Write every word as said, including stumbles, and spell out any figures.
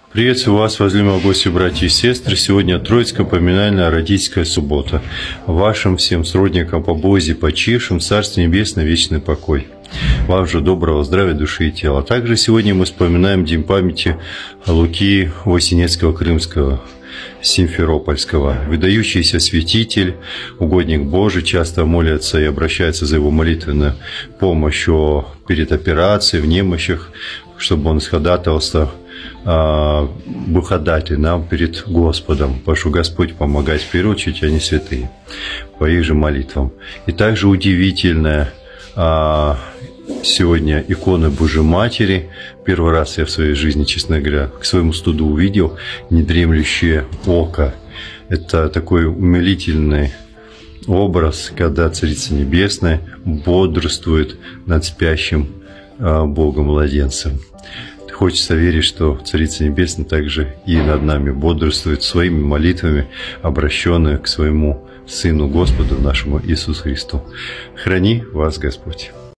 Приветствую вас, возлюбленные гости, братья и сестры. Сегодня Троицкая поминальная родительская суббота. Вашим всем сродникам по Бозе, почившим, Царствие Небесное, вечный покой. Вам же доброго здравия души и тела. Также сегодня мы вспоминаем день памяти Луки Вознесенского-Крымского, Симферопольского. Выдающийся святитель, угодник Божий, часто молятся и обращаются за его молитвенную помощь перед операцией, в немощах, чтобы он исходатайствовал выходатель нам перед Господом, прошу Господь помогать в первую очередь, они святые, по их же молитвам. И также удивительная а, сегодня икона Божьей Матери. Первый раз я в своей жизни, честно говоря, к своему стыду увидел недремлющее око. Это такой умилительный образ, когда Царица Небесная бодрствует над спящим а, Богом-младенцем. Хочется верить, что Царица Небесная также и над нами бодрствует своими молитвами, обращенные к своему Сыну Господу нашему Иисусу Христу. Храни вас Господь!